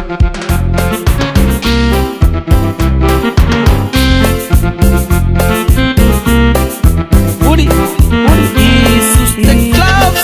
Uri y sus teclados.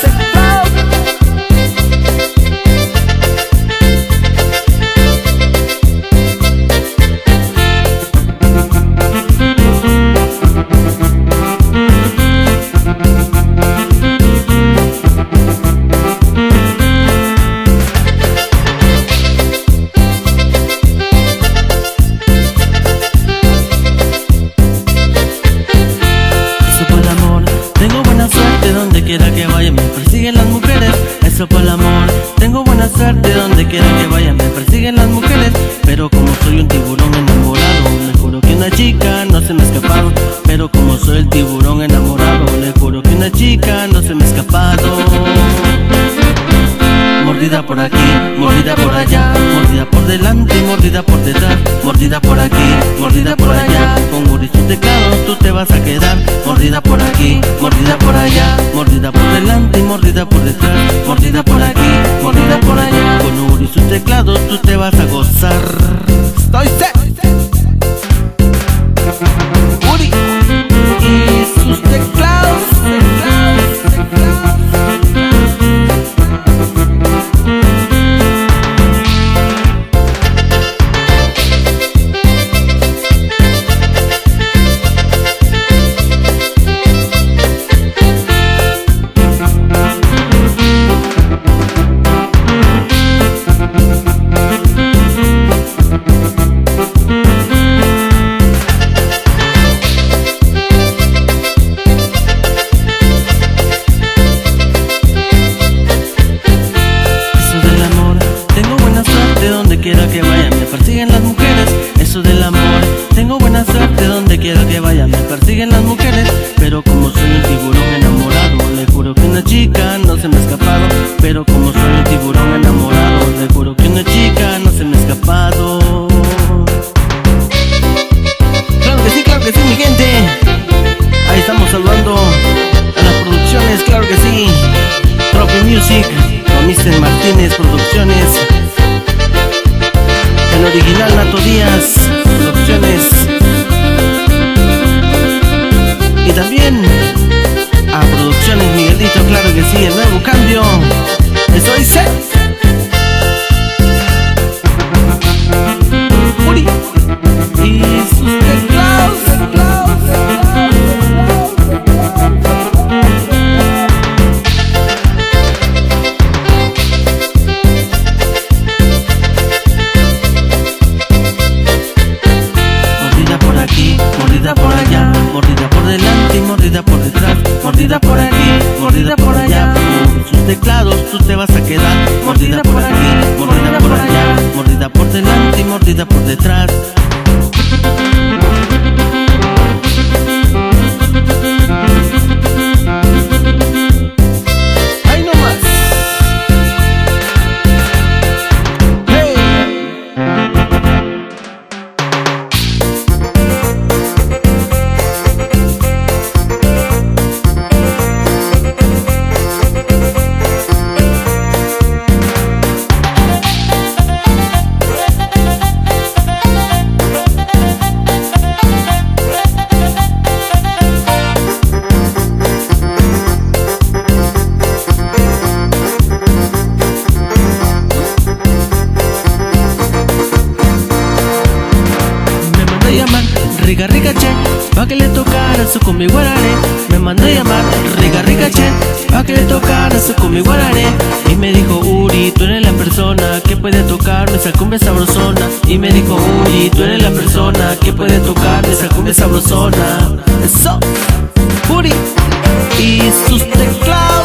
Donde quiera que vaya me persiguen las mujeres, eso por el amor. Tengo buena suerte donde quiera que vaya me persiguen las mujeres, pero como soy un tiburón enamorado, le juro que una chica no se me ha escapado. Pero como soy el tiburón enamorado, le juro que una chica no se me ha escapado. Mordida por aquí, mordida por allá, mordida por delante y mordida por detrás, mordida por aquí, mordida por allá. Con Uri su teclado tú te vas a quedar. Mordida por aquí, mordida por allá, mordida por delante y mordida por detrás, mordida por aquí, mordida por allá. Con Uri su teclado tú te vas a gozar. Estoy set. Uri y sus teclados. Quiera que vaya me persiguen las mujeres, eso del amor. Tengo buena suerte donde quiera que vaya me persiguen las mujeres, pero como soy un tiburón enamorado, le juro que una chica no se me ha escapado. Pero como soy un tiburón enamorado, le juro que una chica no se me ha escapado. Claro que sí mi gente. Ahí estamos saludando a las producciones, claro que sí. Trophy Music, con Mr. Martínez Producciones, el original Nato Díaz Producciones, y también a Producciones Miguelito, claro que sí, el nuevo cambio. Estoy set. Uri y sus teclados. Mordida por allá, mordida por delante y mordida por detrás, mordida por aquí, mordida por allá. Con sus teclados tú te vas a quedar. Mordida por aquí, mordida por allá, mordida por delante y mordida por detrás. ¡Ay, no más! Rica rica che, pa' que le tocara su con mi guararé. Me mandó a llamar rica rica che, pa' que le tocara su con mi guararé. Y me dijo Uri, tú eres la persona que puede tocar esa cumbia sabrosona. Y me dijo Uri, tú eres la persona que puede tocar esa cumbia sabrosona. Eso, Uri y sus teclados.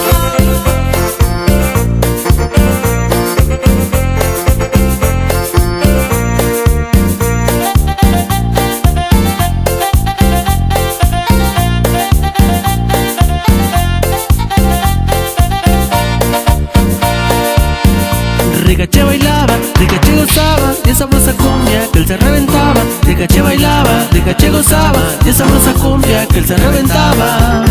Ricaché bailaba, Ricaché gozaba, y esa sabrosa cumbia que él se reventaba. Ricaché bailaba, Ricaché gozaba, y esa sabrosa cumbia que él se reventaba.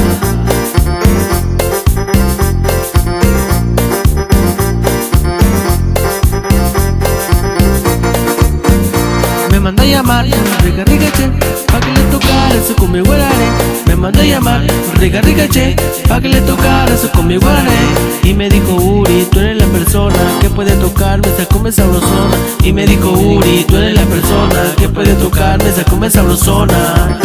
llamar, rica rica che, pa' que le tocara su cumbia guarané. Me mandó a llamar, rica rica che, pa' que le tocara su cumbia guarané. Y me dijo Uri, tú eres la persona que puede tocarme esa cumbia sabrosona. Y me dijo Uri, tú eres la persona que puede tocarme esa cumbia sabrosona.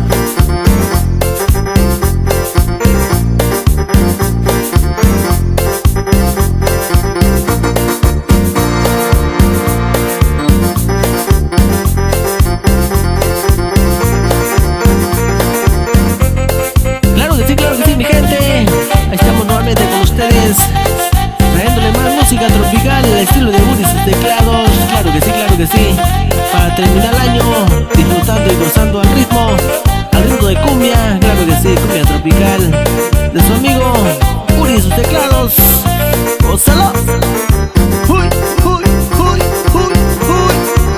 Trayéndole más música tropical al estilo de Uri y sus teclados. Claro que sí, para terminar el año disfrutando y gozando al ritmo de cumbia. Claro que sí, cumbia tropical de su amigo Uri y sus teclados. ¡Gózalo! ¡Uy, uy, uy, uy, uy!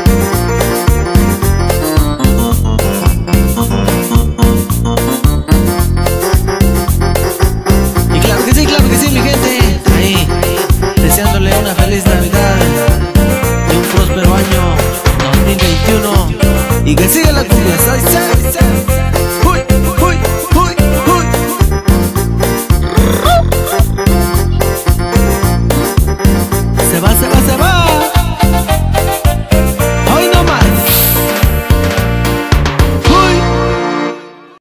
Y claro que sí, mi gente. Ahí, deseándole una feliz Navidad y un próspero año 2021. Y que siga la cumbia,